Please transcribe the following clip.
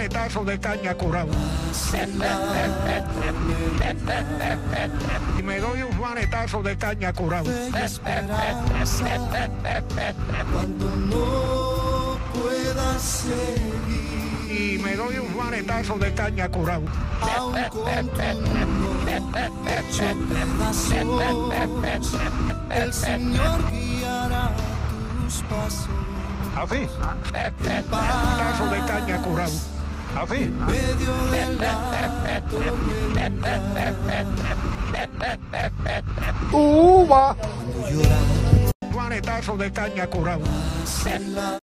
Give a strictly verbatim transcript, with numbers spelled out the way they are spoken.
manetazo de caña curado. Y me doy un manetazo de caña curado. Cuando no puedas seguir. Y me doy un manetazo de caña curado. Aún con tu mundo hecho pedazos, el Señor guiará tus pasos. Así. Manetazo de caña curado. Así. En medio de la tormenta. ¡Uva! Cuando lloramos Manetazo de caña curado. en la